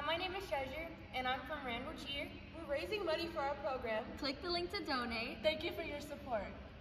my name is Treasure, and I'm from Randle Cheer. We're raising money for our program. Click the link to donate. Thank you for your support.